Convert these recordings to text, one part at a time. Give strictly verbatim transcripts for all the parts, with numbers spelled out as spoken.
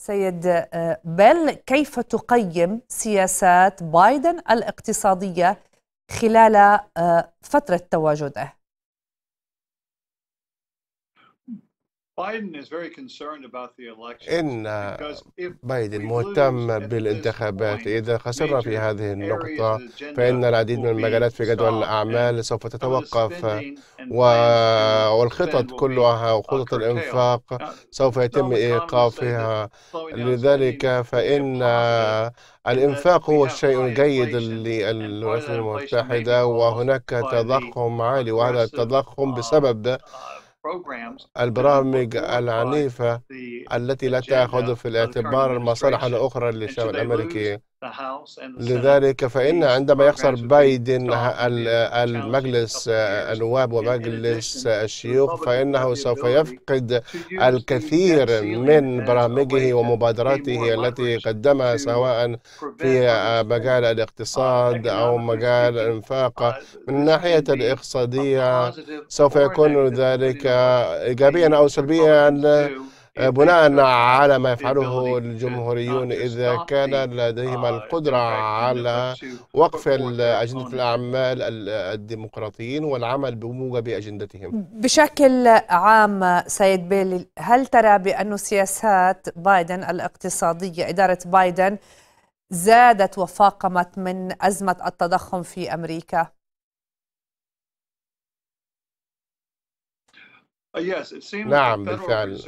سيد بيل، كيف تقيم سياسات بايدن الاقتصادية خلال فترة تواجده؟ إن بايدن مهتم بالانتخابات. إذا خسرنا في هذه النقطة فإن العديد من المجالات في جدول الأعمال سوف تتوقف، والخطط كلها وخطط الإنفاق سوف يتم إيقافها. لذلك فإن الإنفاق هو الشيء الجيد للولايات المتحدة، وهناك تضخم عالي، وهذا التضخم بسبب البرامج العنيفة التي لا تأخذ في الاعتبار المصالح الأخرى للشعب الأمريكي. لذلك فإن عندما يخسر بايدن المجلس النواب ومجلس الشيوخ فإنه سوف يفقد الكثير من برامجه ومبادراته التي قدمها سواء في مجال الاقتصاد أو مجال الإنفاق. من الناحية الاقتصادية سوف يكون ذلك إيجابيا أو سلبيا بناء على ما يفعله الجمهوريون. إذا كان لديهم القدرة على وقف أجندة الأعمال الديمقراطيين والعمل بموجب أجندتهم. بشكل عام سيد بيل، هل ترى بأن سياسات بايدن الاقتصادية، إدارة بايدن، زادت وفاقمت من أزمة التضخم في أمريكا؟ نعم بالفعل،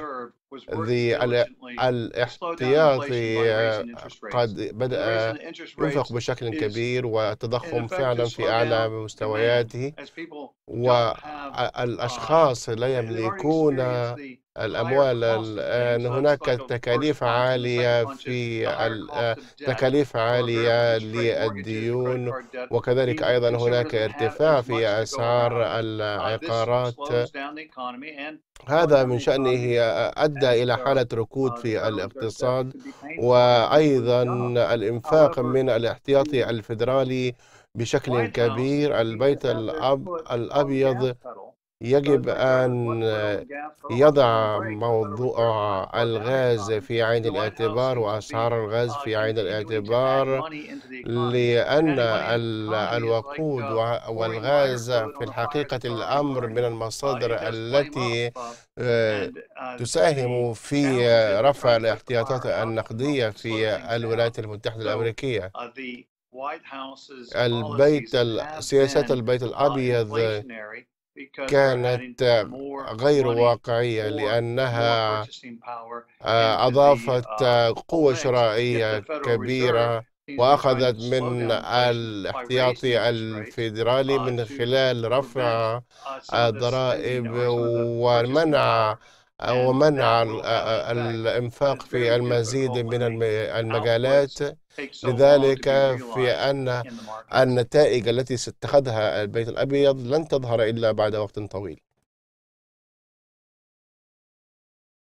الاحتياطي قد بدأ ينفق بشكل كبير، والتضخم فعلا في أعلى مستوياته، والأشخاص لا يملكون الأموال الآن. هناك تكاليف عالية في تكاليف عالية للديون، وكذلك أيضا هناك ارتفاع في أسعار العقارات. هذا من شأنه أدى إلى حالة ركود في الاقتصاد، وأيضا الإنفاق من الاحتياطي الفيدرالي بشكل كبير. البيت الأبيض يجب أن يضع موضوع الغاز في عين الاعتبار وأسعار الغاز في عين الاعتبار، لأن الوقود والغاز في الحقيقة الأمر من المصادر التي تساهم في رفع الاحتياطات النقدية في الولايات المتحدة الأمريكية. البيت سياسات البيت الأبيض كانت غير واقعية، لأنها أضافت قوة شرائية كبيرة وأخذت من الاحتياطي الفيدرالي من خلال رفع الضرائب ومنع ومنع الإنفاق في المزيد من المجالات. لذلك في أن النتائج التي اتخذها البيت الأبيض لن تظهر إلا بعد وقت طويل.